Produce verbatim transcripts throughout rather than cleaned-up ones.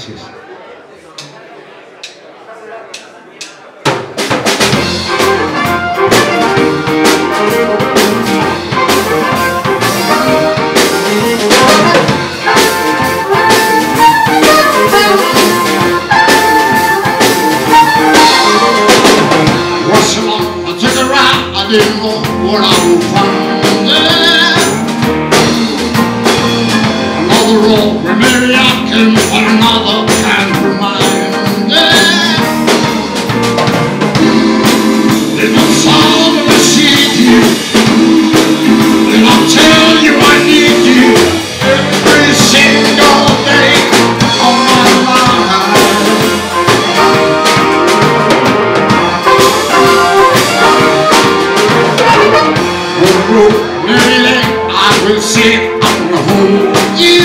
Gracias. I didn't know what I would find there. Another road where maybe I can find another kind of reminder. If I'm sorry to see you, then I'll tell you I need you every single day of my life. Really, I will say I'm gonna hold you.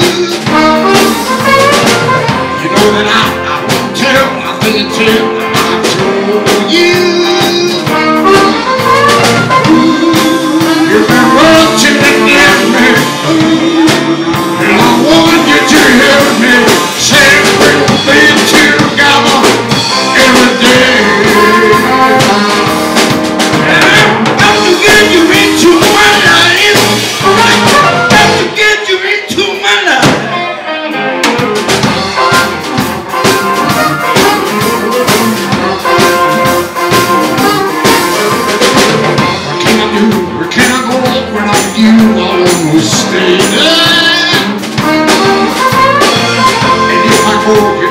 You know that I, I won't tell, I think until I told you. You've been watching and near me, and I want you to hear me say we'll be together every day. And I'm about to get you into my life. I'm about to get you into my life. What can I do? Where can I go when I'm with you? I'll always stay there. And if I go,